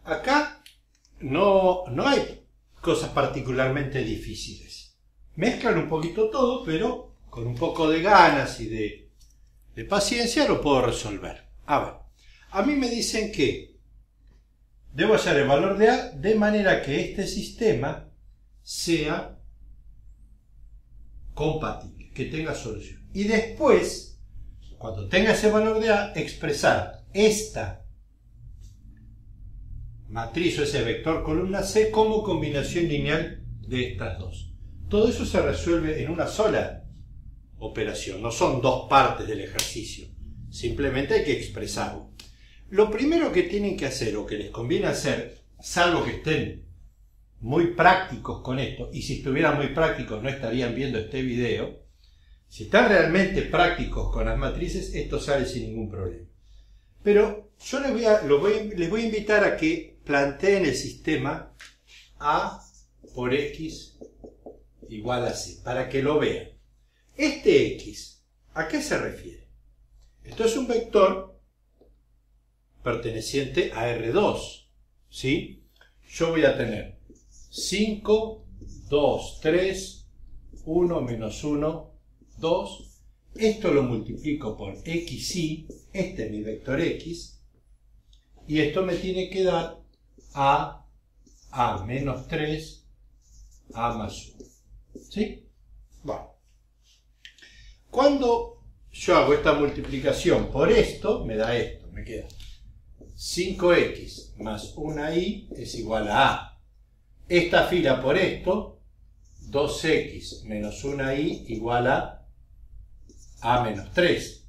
Acá no hay cosas particularmente difíciles. Mezclan un poquito todo, pero con un poco de ganas y de paciencia lo puedo resolver. A ver, a mí me dicen que debo hallar el valor de A de manera que este sistema sea compatible, que tenga solución. Y después, cuando tenga ese valor de A, expresar esta matriz o ese vector columna C como combinación lineal de estas dos. Todo eso se resuelve en una sola operación, no son dos partes del ejercicio, simplemente hay que expresarlo. Lo primero que tienen que hacer o que les conviene hacer, salvo que estén muy prácticos con esto, y si estuvieran muy prácticos no estarían viendo este video, si están realmente prácticos con las matrices, esto sale sin ningún problema. Pero yo les voy a invitar a que planteen el sistema A por X igual a C, para que lo vean. Este X, ¿a qué se refiere? Esto es un vector perteneciente a R2, ¿sí? Yo voy a tener 5, 2, 3, 1, menos 1, 2. Esto lo multiplico por XY, este es mi vector X, y esto me tiene que dar A menos 3, A más 1. ¿Sí? Bueno. Cuando yo hago esta multiplicación por esto, me da esto, me queda 5x más 1y es igual a A. Esta fila por esto, 2x menos 1y igual a menos 3.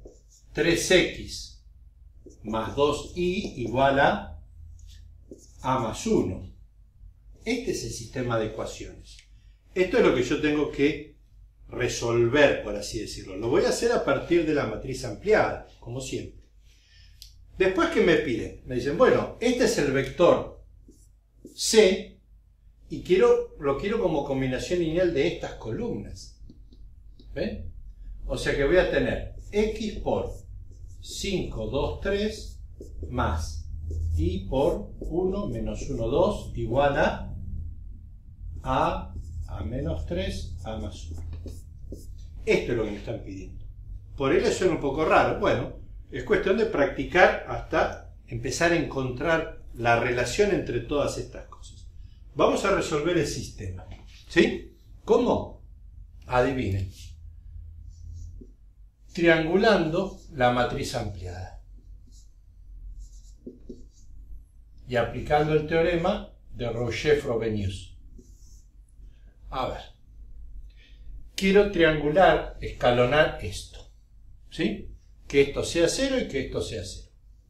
3x más 2y igual a más 1. Este es el sistema de ecuaciones. Esto es lo que yo tengo que resolver, por así decirlo. Lo voy a hacer a partir de la matriz ampliada, como siempre. Después que me piden, me dicen, bueno, este es el vector C y lo quiero como combinación lineal de estas columnas. ¿Ven? O sea que voy a tener X por 5, 2, 3 más Y por 1 menos 1, 2 igual a menos 3, A más 1. Esto es lo que me están pidiendo. Por ello suena un poco raro. Bueno, es cuestión de practicar hasta empezar a encontrar la relación entre todas estas cosas. Vamos a resolver el sistema. ¿Sí? ¿Cómo? Adivinen. Triangulando la matriz ampliada. Y aplicando el teorema de Roger-Frobenius. A ver. Quiero triangular, escalonar esto. ¿Sí? Que esto sea 0 y que esto sea 0.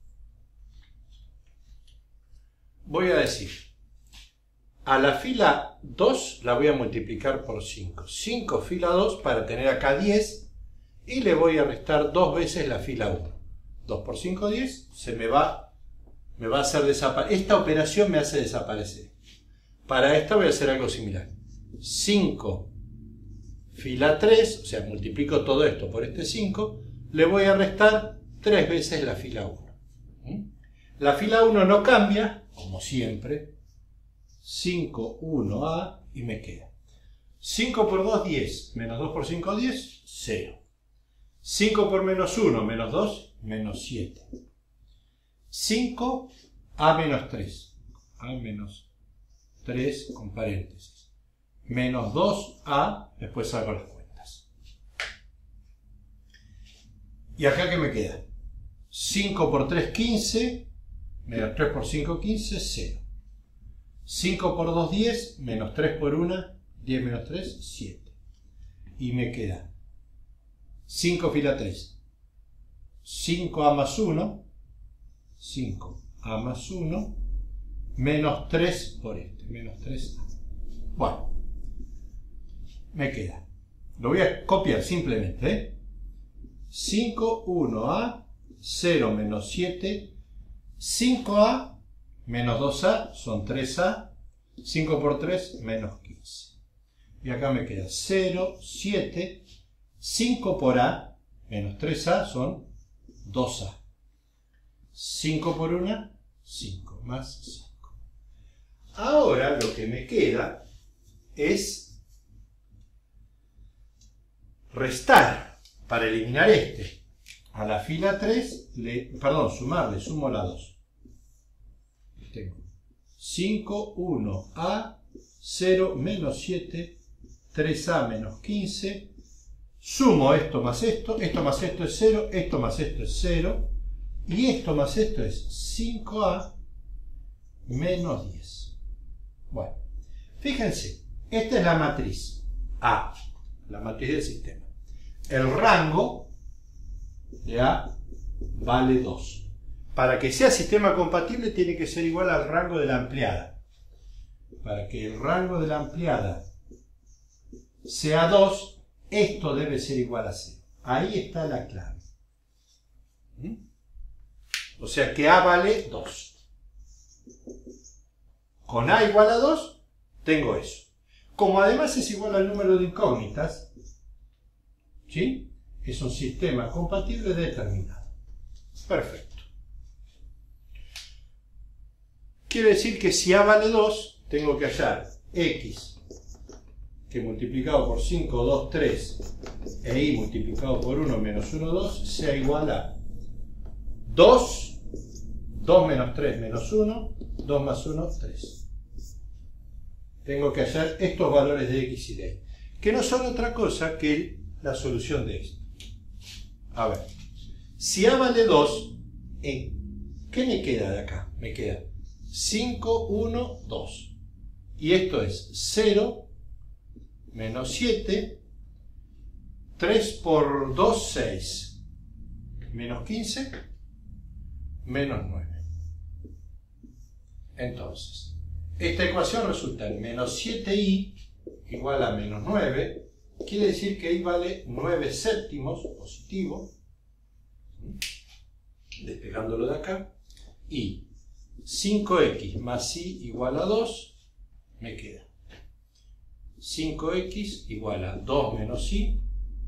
Voy a decir, a la fila 2 la voy a multiplicar por 5. 5 fila 2 para tener acá 10 y le voy a restar 2 veces la fila 1. 2 por 5, 10, me va a hacer desaparecer. Esta operación me hace desaparecer. Para esta voy a hacer algo similar. 5 fila 3, o sea, multiplico todo esto por este 5, le voy a restar 3 veces la fila 1. La fila 1 no cambia, como siempre. 5, 1A y me queda 5 por 2, 10, menos 2 por 5, 10, 0. 5 por menos 1, menos 2, menos 7. 5, A menos 3, A menos 3 con paréntesis, menos 2A, después hago las cuentas. ¿Y acá qué me queda? 5 por 3, 15, menos 3 por 5, 15, 0. 5 por 2, 10, menos 3 por 1, 10 menos 3, 7. Y me queda 5 fila 3, 5A más 1, 5A más 1, menos 3 por este, menos 3A. Bueno, me queda, lo voy a copiar simplemente, 5, 1A, 0 menos 7, 5A, menos 2A, son 3A, 5 por 3, menos 15. Y acá me queda 0, 7, 5 por A, menos 3A, son 2A. 5 por 1, 5 más 5. Ahora lo que me queda es restar para eliminar este. A la fila 3, sumarle, sumo la 2. Tengo 5, 1, A, 0, menos 7, 3A menos 15. Sumo esto más esto más esto es 0, esto más esto es 0. Y esto más esto es 5A menos 10. Bueno, fíjense, esta es la matriz A, la matriz del sistema. El rango de A vale 2. Para que sea sistema compatible tiene que ser igual al rango de la ampliada. Para que el rango de la ampliada sea 2, esto debe ser igual a 0. Ahí está la clave. O sea que A vale 2. Con A igual a 2, tengo eso. Como además es igual al número de incógnitas, ¿sí? Es un sistema compatible determinado. Perfecto. Quiere decir que si A vale 2, tengo que hallar X, que multiplicado por 5, 2, 3, e Y multiplicado por 1, menos 1, 2, sea igual a 2, 2 menos 3 menos 1, 2 más 1, 3. Tengo que hallar estos valores de X y de Y, que no son otra cosa que la solución de esto. A ver, si A vale 2, ¿qué me queda de acá? Me queda 5, 1, 2. Y esto es 0, menos 7, 3 por 2, 6, menos 15, menos 9. Entonces, esta ecuación resulta en menos 7i igual a menos 9, quiere decir que i vale 9 séptimos positivo, despegándolo de acá, y 5x más i igual a 2, me queda 5x igual a 2 menos i,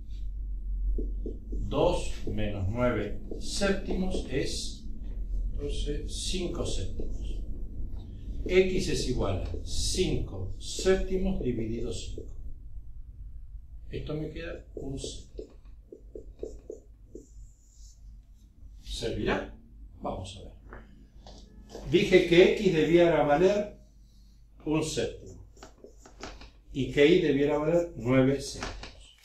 2 menos 9 séptimos es, entonces, 5 séptimos. X es igual a 5 séptimos dividido 5. Esto me queda un séptimo. ¿Servirá? Vamos a ver. Dije que X debiera valer un séptimo y que Y debiera valer 9 séptimos.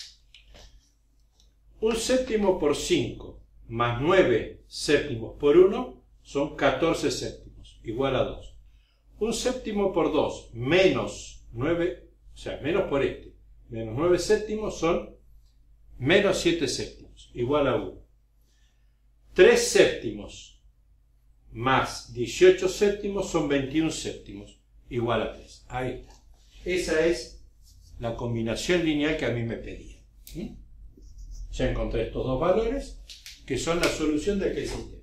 Un séptimo por 5 más 9 séptimos por 1 son 14 séptimos, igual a 2. Un séptimo por 2 menos 9, o sea, menos por este, menos 9 séptimos son menos 7 séptimos, igual a 1. 3 séptimos más 18 séptimos son 21 séptimos, igual a 3. Ahí está. Esa es la combinación lineal que a mí me pedía. Ya encontré estos dos valores, que son la solución de aquel sistema.